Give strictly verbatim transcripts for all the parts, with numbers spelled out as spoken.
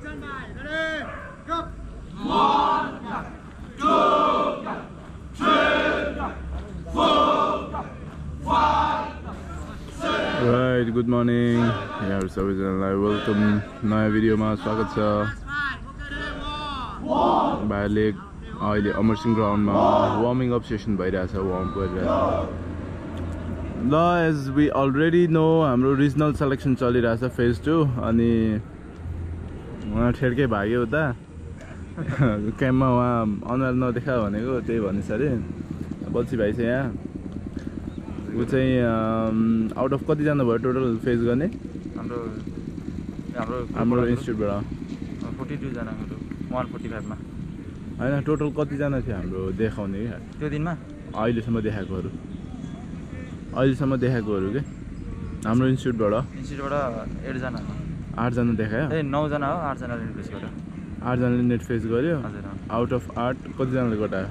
Right, good morning. यहाँ सबैजनालाई welcome नयाँ भिडियोमा स्वागत छ। भाइले अहिले अमरसिंह ग्राउन्डमा वार्मिङ अप सेसन भइरहेछ, वार्म गरिरहेछ। ल एज वी अलरेडी नो हाम्रो रिजनल सेलेक्सन चलिरहेछ फेज टू, अनि उहाँ ठेड्कै भाग्यो उता क्याम्पमा उहाँ अनुहार नदेखा भनेको त्यही भनिस् अरे। बल्छी भाइ छ यहाँ, ऊ चाहिँ आउट अफ कतिजना भयो टोटल फेस गर्ने हाम्रो हाम्रो हाम्रो इन्स्टिट्युटबाट? फोर्टी टूजना वान फोर्टी फाइभमा होइन, टोटल कतिजना थियो हाम्रो देखाउने त्यो दिनमा? अहिलेसम्म देखाएकोहरू अहिलेसम्म देखाएकोहरू के हाम्रो इन्स्टिट्युटबाट इन्स्टिट्युटबाट एटजना आठजना देखायो। ए नौजना हो, आठजनाले नेट फेस गर्यो। आठजनाले नेट फेस गर्यो। हजुर। आउट अफ आठ कतिजनाले कटायो?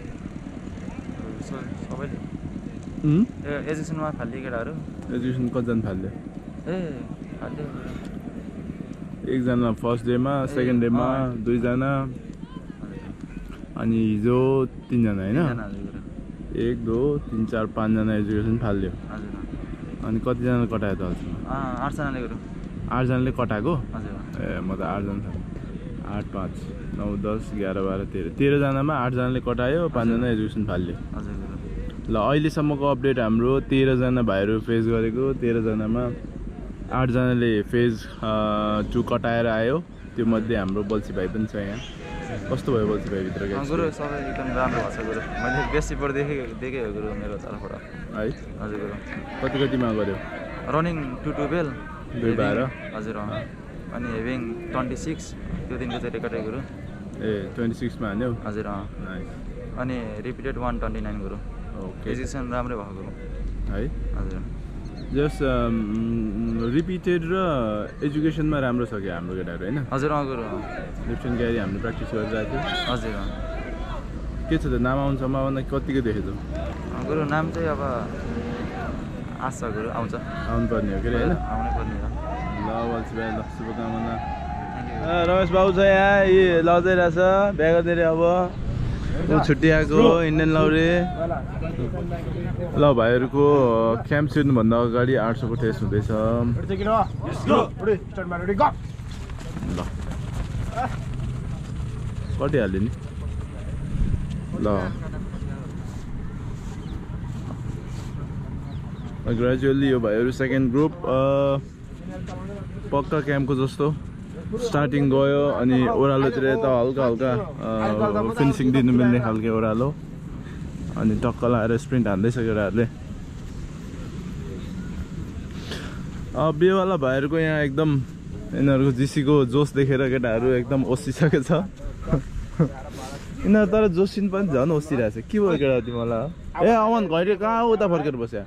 सबैले एजुकेसनमा फाल्यो केटाहरू। एजुकेसन कतिजना फाल्यो? ए फाल्यो एकजना फर्स्ट डेमा, सेकेन्ड डेमा दुईजना, अनि हिजो तिनजना होइन? एक दो तिन चार पाँचजना एजुकेसन फाल्यो। अनि कतिजनाले कटायो त अहिलेसम्म? आठजनाले गर्यो। आठजनाले कटाएको? ए म त आठजना आठ पाँच नौ दस एघार बाह्र तेह्र तेह्रजनामा आठजनाले कटायो, पाँचजना एजुकेसन फाल्यो। ल अहिलेसम्मको अपडेट हाम्रो तेह्रजना भाइहरू फेस गरेको, तेह्रजनामा आठजनाले फेज टू कटाएर आयो। त्यो मध्ये हाम्रो बल्छी भाइ पनि छ यहाँ। कस्तो भयो बल्छी भाइभित्र? गुरु सबै एकदम राम्रो भएको छ गुरु। मैले बेसीबाट देखेँ देखेँ हो गुरु मेरो तर्फबाट है। हजुर गुरु। कति कतिमा गऱ्यो रनिङ? टु टुवेल दुई बाह्र। हजुर अँ। अनि हेभिङ ट्वेन्टी सिक्स त्यो दिनको चाहिँ रेकर्डै गुरु। ए ट्वेन्टी सिक्समा हान्यो? हजुर अँ। अनि रिपिटेड वान ट्वेन्टी नाइन गुरु। ओके। एजुकेसन राम्रै भएको गुरु है? हजुर। जस्ट रिपिटेड र एजुकेसनमा राम्रो छ कि हाम्रो केटाहरू होइन? हजुर अँ गुरु। लिफ्ट एन्ड क्यारी हामीले प्र्याक्टिस गरिरहेको थियो। हजुर अँ। के छ त नाम आउने सम्भावना कतिको देखेँ त गुरु? नाम चाहिँ अब आशा गुरु आउँछ, आउनु पर्ने हो कि होइन? आउनै पर्ने हो। ल बल्छी भाइ ल शुभकामना। रमेश बाबु छ यहाँ, यी लजाइरहेछ बिहा गर्दै अब छुट्टिआएको इन्डियन लौरे। ल भाइहरूको क्याम्प छिर्नुभन्दा अगाडि आठ सौको टेस्ट हुँदैछ। ल कटिहाल्यो नि। ल ग्रेजुअली यो भाइहरू सेकेन्ड ग्रुप पक्का क्याम्पको जस्तो स्टार्टिङ गयो, अनि ओह्रालोतिर त हल्का हल्का फिनिसिङ दिनु मिल्ने खालको ओह्रालो, अनि टक्क लाएर स्प्रिन्ट हान्दैछ केटाहरूले। बेवाला भाइहरूको यहाँ एकदम यिनीहरूको जिसीको जोस देखेर केटाहरू एकदम ओसिसकेको छ। यिनीहरू तर जोसिन पनि झन् ओसिरहेछ। के भयो केटा तिमीलाई? ए अमन घैटे कहाँ उता फर्केर बस्या?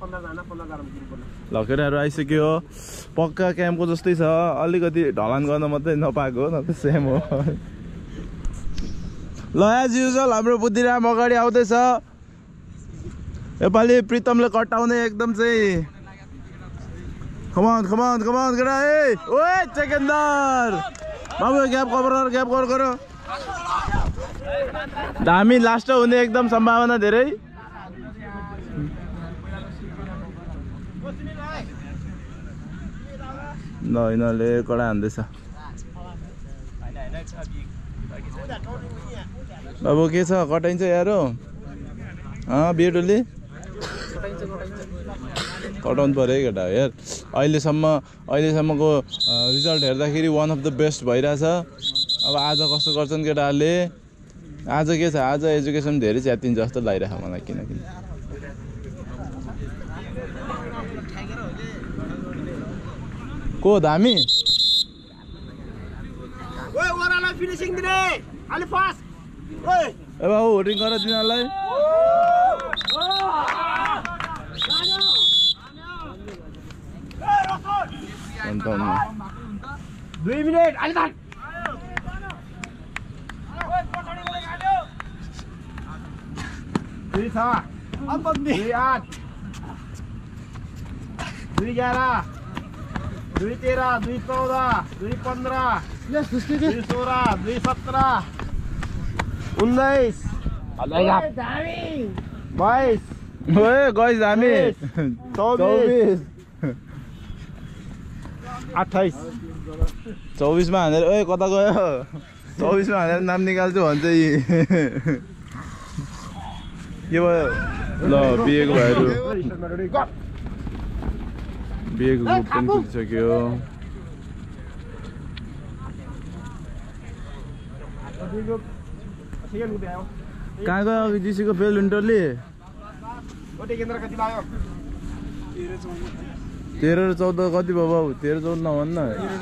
ल केटाहरू आइसक्यो। पक्का क्याम्पको जस्तै छ, अलिकति ढलान गर्न मात्रै नपाएको हो, न त सेम हो। ल एज युजल हाम्रो बुद्धिराम अगाडि आउँदैछ। योपालि प्रितमले कटाउने एकदम चाहिँ कमान कमान कमान केटा। ए ओए सेकेन्डर बाबु ग्याप कभर गर, ग्याप कभर गर। दामी लास्ट हुने एकदम सम्भावना धेरै। ल यिनीहरूले कडा हान्दैछ। बाबु के छ कटाइन्छ यारो? अँ बिएडोले कटाउनु पऱ्यो है केटा यार। अहिलेसम्म अहिलेसम्मको रिजल्ट हेर्दाखेरि वान अफ द बेस्ट भइरहेछ। अब आज कस्तो गर्छन् केटाहरूले? आज के छ? आज एजुकेसन धेरै च्यातिन्छ जस्तो लागिरहेको मलाई। किनकि को धामी ए बाबु होटिङ गर तिनीहरूलाई। दुई मिनट दुई छ दुई आठ दुई एघार दुई तेह्र दुई चौध दुई पन्ध्र दुई सोह्र दुई सत्र उन्नाइस बाइस ओए गइस हामी चौबिस अट्ठाइस चौबिस मा हानेर ओए कता गयो चौबिस मा हानेर नाम निकाल्छु भन्छ यी के भयो ल बिहेको भाइहरु बिहेको ग्रुप पनि पुगिसक्यो कहाँ गयो अघि जिसीको फेल हुन्टोले तेह्र र चौध कति भयो बाबु तेह्र चौध नभन्न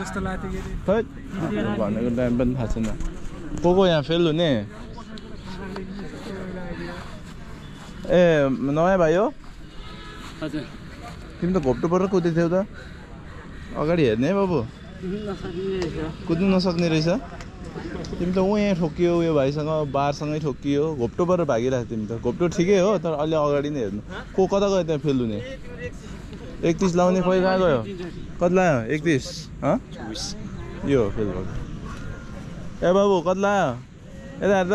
भनेको टाइम पनि थाहा छैन को को यहाँ फेल हुने ए नयाँ भाइ हो तिमी त घोप्टो परेर कुदेको थियौ त अगाडि हेर्ने है बाबु कुद्नु नसक्ने रहेछ तिमी त उहाँ ठोकियो उयो भाइसँग बारसँगै ठोकियो घोप्टो परेर भागिरहेको तिमी त घोप्टो ठिकै हो तर अलि अगाडि नै हेर्नु को कता गयो त्यहाँ फेल हुने एकतिस लाउने खोइ कहाँ गयो कति लायो एकतिस यो फेल भएको ए बाबु कति लायो यता हेर त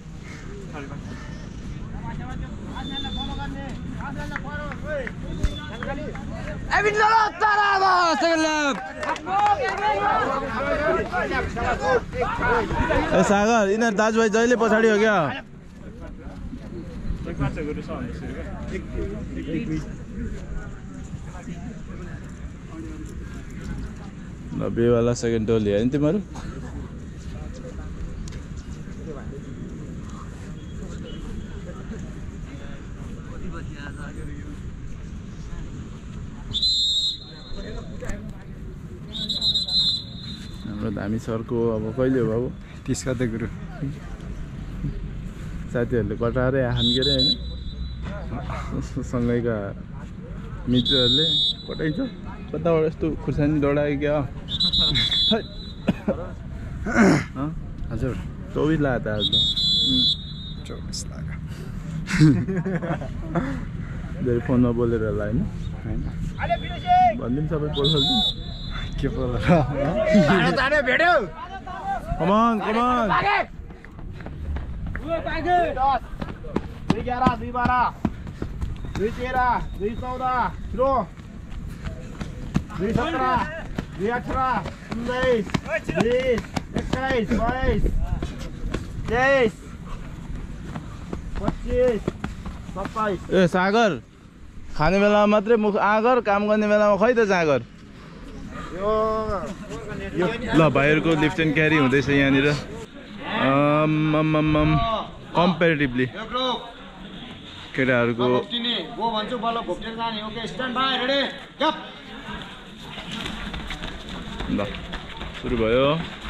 ए सागर यिनीहरू दाजुभाइ जहिले पछाडि हो क्या ल बेवाला सेकेन्ड टोल ल्यायो नि तिमीहरू हाम्रो धामी सरको अब कहिले हो बाबु तीस गते गुरु साथीहरूले कटाएरै आखान के अरे होइन सँगैका मित्रहरूले कटाइन्छ कताबाट यस्तो खुर्सानी दौडायो क्या हजुर चौबिस लाग्यो त आज त चौबिस लाग्यो धेरै फोनमा बोलेर होला होइन भनिदिउँ सबै बोल्छ के बोल भेट्यो कमान कमान दुई एघार दुई बाह्र दुई तेह्र दुई चौध छिरो दुई सत्र दुई अठार उन्नाइस बिस एक्काइस बाइस तेइस पच्चिस सत्ताइस ए सागर खाने बेलामा मात्रै मुख आगर काम गर्ने बेलामा खै त सागर ल भाइहरूको लिफ्ट एन्ड क्यारी हुँदैछ यहाँनिर कम्पेरिटिभली केटाहरूको ल सुरु भयो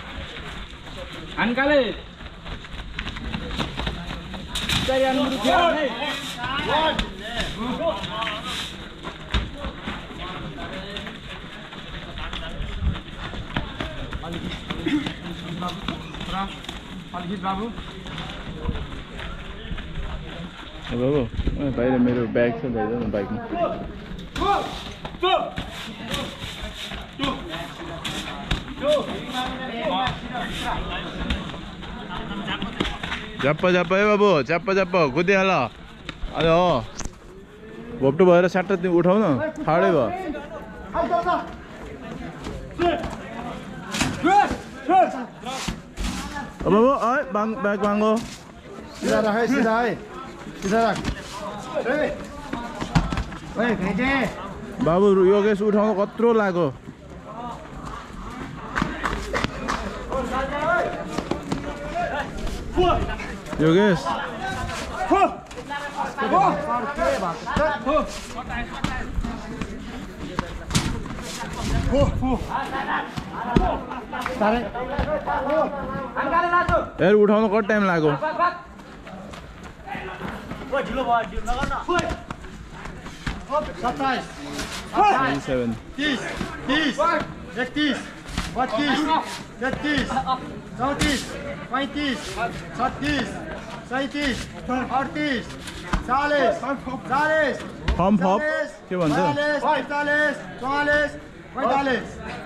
बाबु बाबु बाहिर मेरो ब्याग छ ल्याइदेऊ न बाइकमा झप्प झप्प है बाबु झप्प झप्प कुदिहाल अरे हो घोप्टो भएर साट्ट तिमी उठाउ न ठाडै भयो बाबु है ब्याग बाङ्गो सीधा राख है सीधा है सीधा राख बाबु योगेश उठाउनु कत्रो लाग्यो योगेश यार उठाउनु कति टाइम लाग्यो सत्ताइस सेभेन तीस तीस एकतीस बत्तीस तेत्तीस चौतीस पैंतीस छत्तीस सैंतीस अड़तीस चालीस चालीस फर्म फप के भन्छ पैंतालीस चौवालीस पैंतालीस